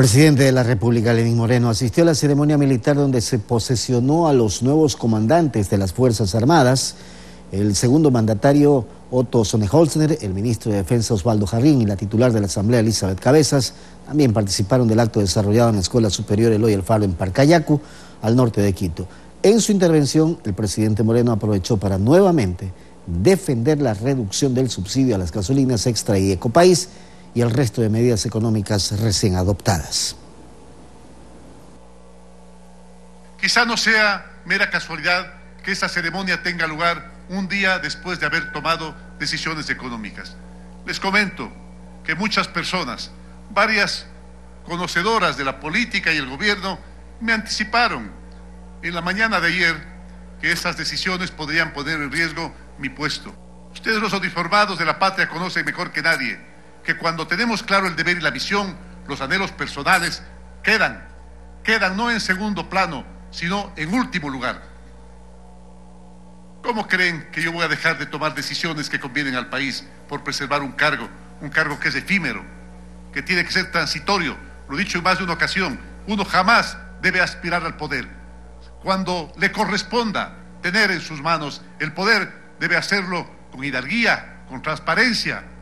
presidente de la República, Lenín Moreno, asistió a la ceremonia militar donde se posesionó a los nuevos comandantes de las Fuerzas Armadas. El segundo mandatario, Otto Sonnenholzner, el ministro de Defensa, Osvaldo Jarrín, y la titular de la Asamblea, Elizabeth Cabezas, también participaron del acto desarrollado en la Escuela Superior Eloy Alfaro en Parcayacu, al norte de Quito. En su intervención, el presidente Moreno aprovechó para nuevamente defender la reducción del subsidio a las gasolinas Extra y Ecopaís y el resto de medidas económicas recién adoptadas. Quizá no sea mera casualidad que esta ceremonia tenga lugar un día después de haber tomado decisiones económicas. Les comento que muchas personas, varias conocedoras de la política y el gobierno, me anticiparon en la mañana de ayer que estas decisiones podrían poner en riesgo mi puesto. Ustedes, los uniformados de la patria, conocen mejor que nadie que cuando tenemos claro el deber y la misión, los anhelos personales quedan no en segundo plano, sino en último lugar. ¿Cómo creen que yo voy a dejar de tomar decisiones que convienen al país por preservar un cargo que es efímero, que tiene que ser transitorio? Lo he dicho en más de una ocasión, uno jamás debe aspirar al poder. Cuando le corresponda tener en sus manos el poder, debe hacerlo con hidalguía, con transparencia,